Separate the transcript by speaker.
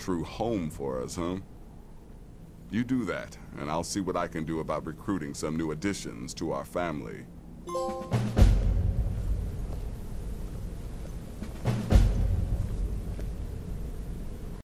Speaker 1: true home for us, huh? You do that, and I'll see what I can do about recruiting some new additions to our family.